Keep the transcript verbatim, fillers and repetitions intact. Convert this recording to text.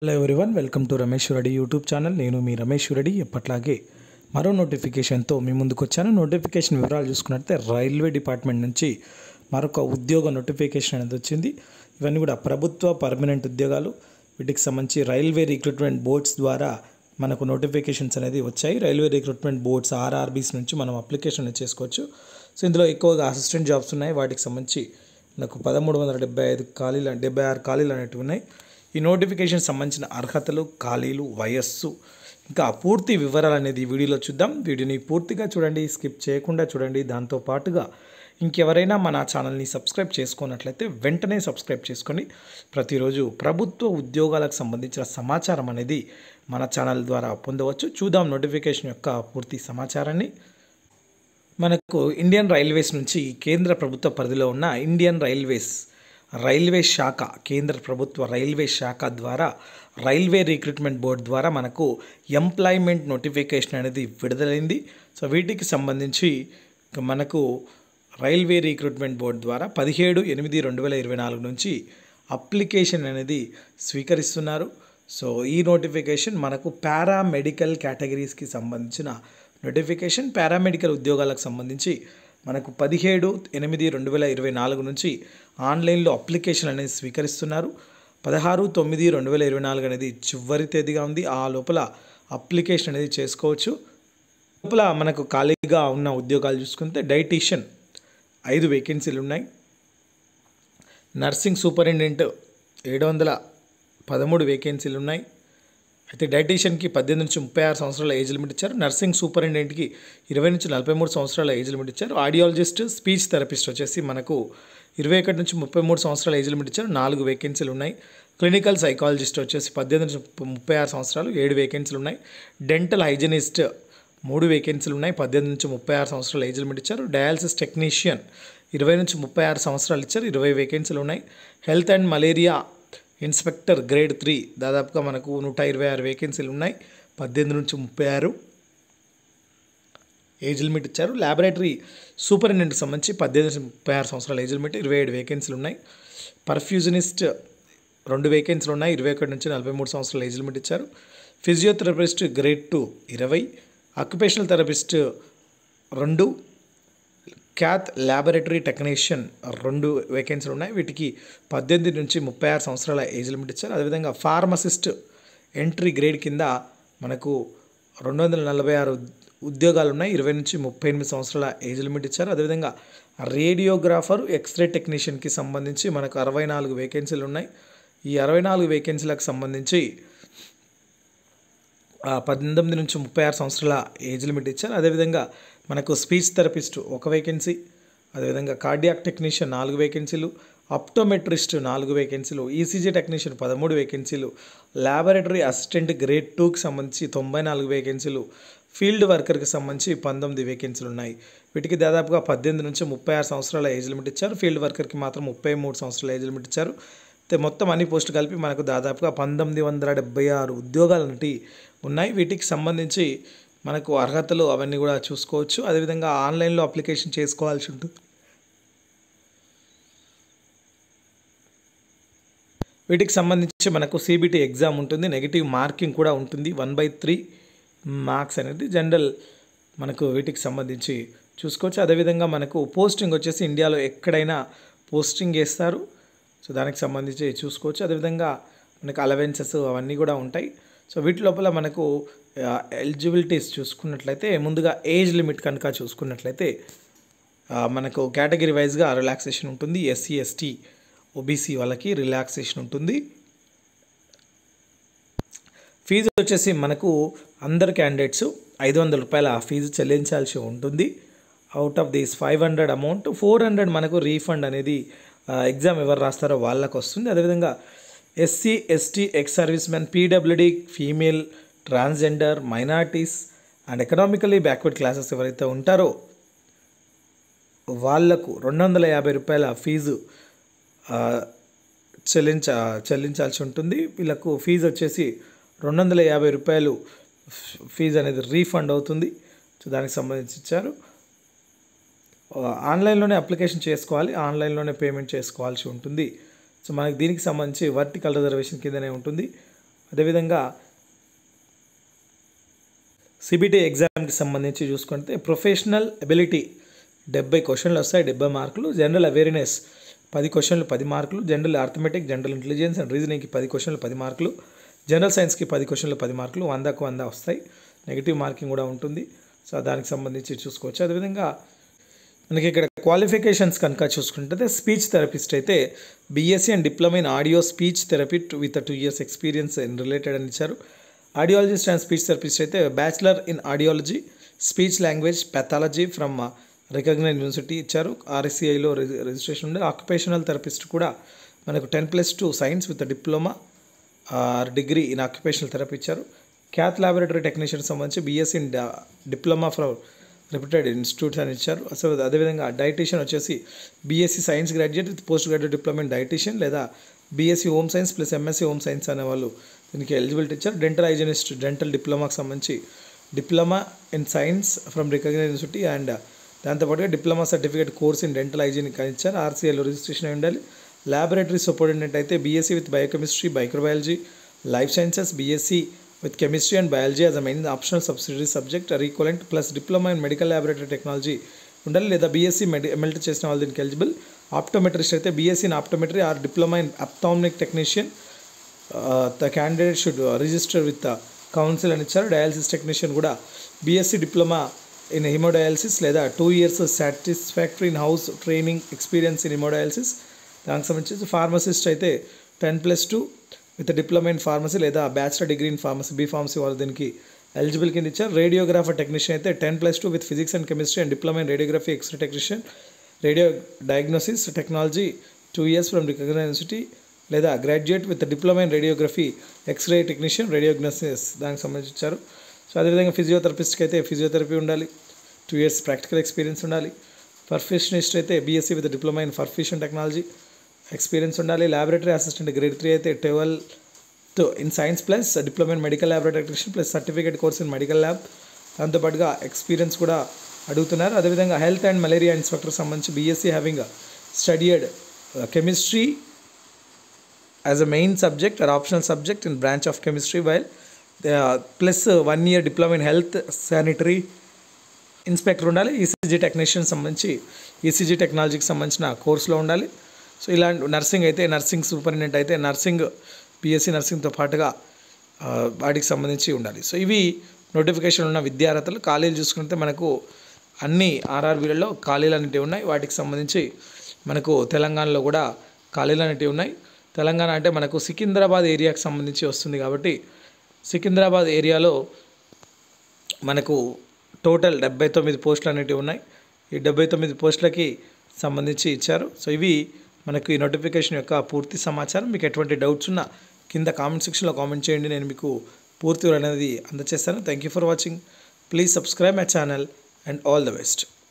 Hello everyone, welcome to Ramesh Reddy YouTube channel. నేను మీ రమేష్ రెడ్డి. ఎప్పట్లాగే మరో నోటిఫికేషన్తో మీ ముందుకు వచ్చాను. నోటిఫికేషన్ వివరాలు చూసుకున్నట్లయితే రైల్వే డిపార్ట్మెంట్ నుంచి మరొక ఉద్యోగ నోటిఫికేషన్ అనేది వచ్చింది. ఇవన్నీ కూడా ప్రభుత్వ పర్మనెంట్ ఉద్యోగాలు. వీటికి సంబంధించి రైల్వే రిక్రూట్మెంట్ బోర్డ్స్ ద్వారా మనకు నోటిఫికేషన్స్ అనేది వచ్చాయి. రైల్వే రిక్రూట్మెంట్ బోర్డ్స్ ఆర్ఆర్బీస్ నుంచి మనం అప్లికేషన్ చేసుకోవచ్చు. సో ఇందులో ఎక్కువగా అసిస్టెంట్ జాబ్స్ ఉన్నాయి. వాటికి సంబంధించి నాకు పదమూడు వందల డెబ్బై ఐదు ఖాళీలు డెబ్బై ఆరు ఖాళీలు అనేటివి ఉన్నాయి. ఈ నోటిఫికేషన్ సంబంధించిన అర్హతలు, ఖాళీలు, వయస్సు, ఇంకా పూర్తి వివరాలు అనేది ఈ వీడియోలో చూద్దాం. వీడియోని పూర్తిగా చూడండి, స్కిప్ చేయకుండా చూడండి. దాంతోపాటుగా ఇంకెవరైనా మన ఛానల్ని సబ్స్క్రైబ్ చేసుకున్నట్లయితే వెంటనే సబ్స్క్రైబ్ చేసుకొని ప్రతిరోజు ప్రభుత్వ ఉద్యోగాలకు సంబంధించిన సమాచారం అనేది మన ఛానల్ ద్వారా పొందవచ్చు. చూద్దాం నోటిఫికేషన్ యొక్క పూర్తి సమాచారాన్ని. మనకు ఇండియన్ రైల్వేస్ నుంచి కేంద్ర ప్రభుత్వ పరిధిలో ఉన్న ఇండియన్ రైల్వేస్ రైల్వే శాఖ, కేంద్ర ప్రభుత్వ రైల్వే శాఖ ద్వారా రైల్వే రిక్రూట్మెంట్ బోర్డు ద్వారా మనకు ఎంప్లాయ్మెంట్ నోటిఫికేషన్ అనేది విడుదలైంది. సో వీటికి సంబంధించి మనకు రైల్వే రిక్రూట్మెంట్ బోర్డు ద్వారా పదిహేడు ఎనిమిది రెండు వేల ఇరవై నాలుగు నుంచి అప్లికేషన్ అనేది స్వీకరిస్తున్నారు. సో ఈ నోటిఫికేషన్ మనకు పారామెడికల్ కేటగిరీస్కి సంబంధించిన నోటిఫికేషన్. పారామెడికల్ ఉద్యోగాలకు సంబంధించి మనకు పదిహేడు ఎనిమిది రెండు వేల ఇరవై నాలుగు నుంచి ఆన్లైన్లో అప్లికేషన్ అనేది స్వీకరిస్తున్నారు. పదహారు తొమ్మిది రెండు వేల ఇరవై నాలుగు అనేది చివరి తేదీగా ఉంది. ఆ లోపల అప్లికేషన్ అనేది చేసుకోవచ్చు. లోపల మనకు ఖాళీగా ఉన్న ఉద్యోగాలు చూసుకుంటే డైటీషియన్ ఐదు వేకెన్సీలు ఉన్నాయి. నర్సింగ్ సూపరింటెండెంట్ ఏడు వందల పదమూడు వేకెన్సీలు ఉన్నాయి. అయితే డైటీషియన్కి పద్దెనిమిది నుంచి ముప్పై ఆరు సంవత్సరాల ఏజ్ లిమిట్ ఇచ్చారు. నర్సింగ్ సూపరింటెండెంట్కి ఇరవై నుంచి నలభై మూడు సంవత్సరాల ఏజ్ లిమిట్ ఇచ్చారు. ఆడియాలజిస్ట్, స్పీచ్ థెరపిస్ట్ వచ్చేసి మనకు ఇరవై ఒకటి నుంచి ముప్పై మూడు సంవత్సరాల ఏజ్ లిమిట్ ఇచ్చారు. నాలుగు వేకెన్సీలు ఉన్నాయి. క్లినికల్ సైకాలజిస్ట్ వచ్చేసి పద్దెనిమిది నుంచి ముప్పై ఆరు సంవత్సరాలు, ఏడు వేకెన్సీలు ఉన్నాయి. డెంటల్ హైజీనిస్ట్ మూడు వేకెన్సీలు ఉన్నాయి. పద్దెనిమిది నుంచి ముప్పై ఆరు సంవత్సరాల ఏజ్ లిమిట్ ఇచ్చారు. డయాలసిస్ టెక్నీషియన్ ఇరవై నుంచి ముప్పై ఆరు సంవత్సరాలు ఇచ్చారు. ఇరవై వేకెన్సీలు ఉన్నాయి. Health and malaria inspector grade three దాదాపుగా మనకు నూట ఇరవై ఆరు వేకెన్సీలు ఉన్నాయి. పద్దెనిమిది నుంచి ముప్పై ఆరు ఏజ్ లిమిట్ ఇచ్చారు. ల్యాబొరేటరీ సూపరింటెండెంట్కి సంబంధించి పద్దెనిమిది నుంచి ముప్పై ఆరు సంవత్సరాల ఏజ్ లిమిట్, ఇరవై ఏడు వేకెన్సీలు ఉన్నాయి. పర్ఫ్యూజనిస్ట్ రెండు వేకెన్సీలు ఉన్నాయి. ఇరవై ఒకటి నుంచి నలభై మూడు సంవత్సరాల ఏజ్ లిమిట్ ఇచ్చారు. ఫిజియోథెరపిస్ట్ గ్రేడ్ టూ ఇరవై, ఆక్యుపేషనల్ థెరపిస్ట్ రెండు, క్యాత్ ల్యాబొరేటరీ టెక్నీషియన్ రెండు వేకెన్సీలు ఉన్నాయి. వీటికి పద్దెనిమిది నుంచి ముప్పై ఆరు సంవత్సరాల ఏజ్ లిమిట్ ఇచ్చారు. అదేవిధంగా ఫార్మసిస్ట్ ఎంట్రీ గ్రేడ్ కింద మనకు రెండు వందల నలభై ఆరు ఉద్యోగాలు ఉన్నాయి. ఇరవై నుంచి ముప్పై ఎనిమిది సంవత్సరాల ఏజ్ లిమిట్ ఇచ్చారు. అదేవిధంగా రేడియోగ్రాఫర్, ఎక్స్రే టెక్నీషియన్కి సంబంధించి మనకు అరవై నాలుగు వేకెన్సీలు ఉన్నాయి. ఈ అరవై నాలుగు వేకెన్సీలకు సంబంధించి పద్దెనిమిది నుంచి ముప్పై ఆరు సంవత్సరాల ఏజ్ లిమిట్ ఇచ్చారు. అదేవిధంగా మనకు స్పీచ్ థెరపిస్ట్ ఒక వేకెన్సీ, అదేవిధంగా కార్డియాక్ టెక్నీషియన్ నాలుగు వేకెన్సీలు, ఆప్టోమెట్రిస్ట్ నాలుగు వేకెన్సీలు, ఈసీజీ టెక్నీషియన్ పదమూడు వేకెన్సీలు, ల్యాబొరేటరీ అసిస్టెంట్ గ్రేడ్ టూకి సంబంధించి తొంభై నాలుగు వేకెన్సీలు, ఫీల్డ్ వర్కర్కి సంబంధించి పంతొమ్మిది వేకెన్సీలు ఉన్నాయి. వీటికి దాదాపుగా పద్దెనిమిది నుంచి ముప్పై ఆరు సంవత్సరాల ఏజ్ లిమిట్ ఇచ్చారు. ఫీల్డ్ వర్కర్కి మాత్రం ముప్పై మూడు సంవత్సరాల ఏజ్ లిమిట్ ఇచ్చారు. అయితే మొత్తం అన్ని పోస్టులు కలిపి మనకు దాదాపుగా పంతొమ్మిది వందల డెబ్బై ఆరు ఉద్యోగాలు అనేవి ఉన్నాయి. వీటికి సంబంధించి మనకు అర్హతలు అవన్నీ కూడా చూసుకోవచ్చు. అదేవిధంగా ఆన్లైన్లో అప్లికేషన్ చేసుకోవాల్సి ఉంటుంది. వీటికి సంబంధించి మనకు సిబిటి ఎగ్జామ్ ఉంటుంది. నెగిటివ్ మార్కింగ్ కూడా ఉంటుంది. వన్ బై త్రీ మార్క్స్ అనేది జనరల్ మనకు వీటికి సంబంధించి చూసుకోవచ్చు. అదేవిధంగా మనకు పోస్టింగ్ వచ్చేసి ఇండియాలో ఎక్కడైనా పోస్టింగ్ చేస్తారు. సో దానికి సంబంధించి చూసుకోవచ్చు. అదేవిధంగా మనకు అలవెన్సెస్ అవన్నీ కూడా ఉంటాయి. సో వీటి లోపల మనకు ఎలిజిబిలిటీస్ చూసుకున్నట్లయితే ముందుగా ఏజ్ లిమిట్ కనుక చూసుకున్నట్లయితే మనకు కేటగిరీ వైజ్గా రిలాక్సేషన్ ఉంటుంది. ఎస్సీ ఎస్టీ ఓబీసీ వాళ్ళకి రిలాక్సేషన్ ఉంటుంది. ఫీజు వచ్చేసి మనకు అందరు క్యాండిడేట్స్ ఐదు వందల రూపాయల ఫీజు చెల్లించాల్సి ఉంటుంది. Out of this five hundred amount four hundred మనకు రీఫండ్ అనేది ఎగ్జామ్ ఎవరు రాస్తారో వాళ్ళకు వస్తుంది. అదేవిధంగా SC ST ex service men, PWD, female, transgender, minorities and economically backward classes ఎవరైతే ఉంటారో వాళ్లకు రెండు వందల యాభై రూపాయల ఫీజు చెల్లించ చెల్లించాల్సి ఉంటుంది. వీళ్ళకు ఫీజు వచ్చేసి రెండు వందల యాభై రూపాయలు ఫీజు అనేది రీఫండ్ అవుతుంది. సో దానికి సంబంధించి ఇచ్చారు. ఆన్లైన్లోనే అప్లికేషన్ చేసుకోవాలి, ఆన్లైన్లోనే పేమెంట్ చేసుకోవాల్సి ఉంటుంది. సో మనకి దీనికి సంబంధించి వర్టికల్ రిజర్వేషన్ కిందనే ఉంటుంది. అదేవిధంగా సిబిటి ఎగ్జామ్కి సంబంధించి చూసుకుంటే ప్రొఫెషనల్ ఎబిలిటీ డెబ్బై క్వశ్చన్లు వస్తాయి, డెబ్బై మార్కులు. జనరల్ అవేర్నెస్ పది క్వశ్చన్లు పది మార్కులు. General arithmetic, general intelligence and రీజనింగ్కి పది క్వశ్చన్లు పది మార్కులు. జనరల్ సైన్స్కి పది క్వశ్చన్లు పది మార్కులు. వందకు వంద వస్తాయి. నెగిటివ్ మార్కింగ్ కూడా ఉంటుంది. సో దానికి సంబంధించి చూసుకోవచ్చు. అదేవిధంగా మనకి ఇక్కడ క్వాలిఫికేషన్స్ కనుక చూసుకుంటే స్పీచ్ థెరపిస్ట్ అయితే BSc and diploma in audio speech therapy with two years experience in related అని ఇచ్చారు. ఆడియాలజిస్ట్ అండ్ స్పీచ్ థెరపిస్ట్ అయితే bachelor in audiology speech language pathology from recognised university ఇచ్చారు. ఆర్ఎస్సిఐలో రిజిస్ట్రేషన్ ఉంది. ఆక్యుపేషనల్ థెరపిస్ట్ కూడా మనకు ten plus two science with diploma degree in occupational therapy ఇచ్చారు. Cath laboratory technician సంబంధించి BSc in diploma from reputed institutes అని ఇచ్చారు. So అదేవిధంగా డైటీషియన్ వచ్చేసి BSc science graduate with post graduate diploma in dietitian లేదా BSc home science plus MSc home science అనే వాళ్ళు దీనికి ఎలిజిబిలిటీ ఇచ్చారు. డెంటల్ హైజినిస్ట్ డెంటల్ డిప్లొమాకి సంబంధించి diploma in science from recognised university and దాంతోపాటుగా diploma certificate course in dental hygienic అని ఇచ్చారు. ఆర్సీఐలో రిజిస్ట్రేషన్ అయి ఉండాలి. ల్యాబొరేటరీ సూపరింటెండెంట్ అయితే BSc with biochemistry microbiology life sciences BSc with chemistry and biology as a main optional subsidiary subject or equivalent plus diploma in medical laboratory technology ఉండాలి లేదా BSc మెడి MLT చేసిన వాళ్ళు దీనికి ఎలిజిబుల్. ఆప్టోమెట్రిస్ట్ అయితే BSc in optometry or diploma in ophthalmic technician the candidate should register with council అని ఇచ్చారు. Dialysis technician కూడా BSc diploma in haemodialysis లేదా two years satisfactory in house training experience in haemodialysis దానికి సంబంధించి. Pharmacist అయితే ten plus two with diploma in pharmacy లేదా bachelor degree in pharmacy B pharmacy వాళ్ళు దీనికి ఎలిజిబుల్ కింద ఇచ్చారు. రేడియోగ్రాఫర్ టెక్నీషియన్ అయితే ten plus two with physics and chemistry and diploma in radiography x-ray technician radio diagnosis technology two years from recognised university లేదా graduate with diploma in radiography x-ray technician radiodiagnosis దానికి సంబంధించి ఇచ్చారు. So అదేవిధంగా ఫిజియోథెరపిస్ట్కి అయితే physiotherapy ఉండాలి, two years practical experience ఉండాలి. Perfusionist అయితే BSc with diploma in perfusion technology experience ఉండాలి. ల్యాబొరేటరీ అసిస్టెంట్ గ్రేడ్ త్రీ అయితే ట్వెల్వ్ తో in science plus diploma in medical laboratory technician plus certificate course in medical lab దాంతోపాటుగా experience కూడా అడుగుతున్నారు. అదేవిధంగా health and malaria inspector సంబంధించి BSc having studied chemistry as a main subject or optional subject in branch of chemistry while plus one year diploma in health sanitary inspector ఉండాలి. ECG technician సంబంధించి ECG టెక్నాలజీకి సంబంధించిన కోర్సులో ఉండాలి. So ఇలాంటి nursing అయితే nursing superintendent అయితే nursing BSc నర్సింగ్తో పాటుగా వాటికి సంబంధించి ఉండాలి. సో ఇవి నోటిఫికేషన్ ఉన్న విద్యార్థులు. ఖాళీలు చూసుకుంటే మనకు అన్ని ఆర్ఆర్బీలలో ఖాళీలు అనేటివి ఉన్నాయి. వాటికి సంబంధించి మనకు తెలంగాణలో కూడా ఖాళీలు అనేటివి ఉన్నాయి. తెలంగాణ అంటే మనకు సికింద్రాబాద్ ఏరియాకి సంబంధించి వస్తుంది కాబట్టి సికింద్రాబాద్ ఏరియాలో మనకు టోటల్ డెబ్బై తొమ్మిది పోస్టులు అనేటివి ఉన్నాయి. ఈ డెబ్బై తొమ్మిది పోస్టులకి సంబంధించి ఇచ్చారు. సో ఇవి మనకు ఈ నోటిఫికేషన్ యొక్క పూర్తి సమాచారం. మీకు ఎటువంటి డౌట్స్ ఉన్నా కింద కామెంట్ సెక్షన్లో కామెంట్ చేయండి, నేను మీకు పూర్తి అనేది అందజేస్తాను. Thank you for watching. Please subscribe my channel and all the best.